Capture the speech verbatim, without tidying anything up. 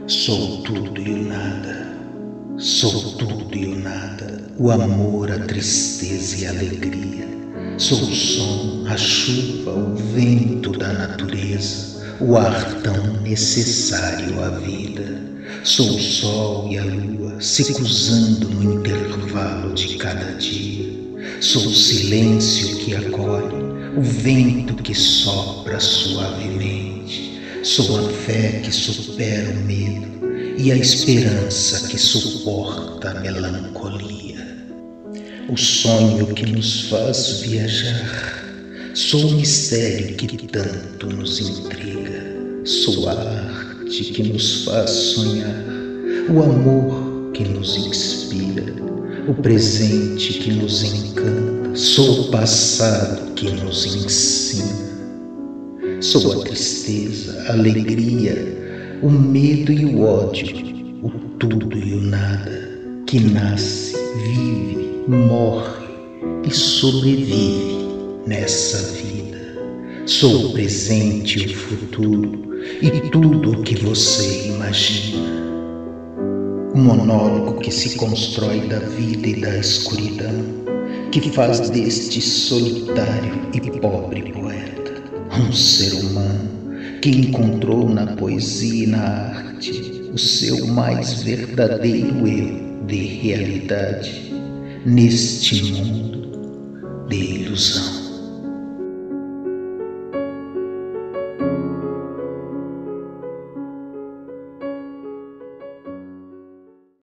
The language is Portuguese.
Sou tudo e o nada, sou tudo e o nada, o amor, a tristeza e a alegria. Sou o som, a chuva, o vento da natureza, o ar tão necessário à vida. Sou o sol e a lua se cruzando no intervalo de cada dia. Sou o silêncio que acolhe, o vento que sopra suavemente. Sou a fé que supera o medo e a esperança que suporta a melancolia. O sonho que nos faz viajar. Sou o mistério que tanto nos intriga. Sou a arte que nos faz sonhar. O amor que nos inspira. O presente que nos encanta. Sou o passado que nos ensina. Sou a tristeza, a alegria, o medo e o ódio, o tudo e o nada, que nasce, vive, morre e sobrevive nessa vida. Sou o presente e o futuro e tudo o que você imagina. O monólogo que se constrói da vida e da escuridão, que faz deste solitário e pobre poeta um ser humano que encontrou na poesia e na arte o seu mais verdadeiro eu de realidade neste mundo de ilusão.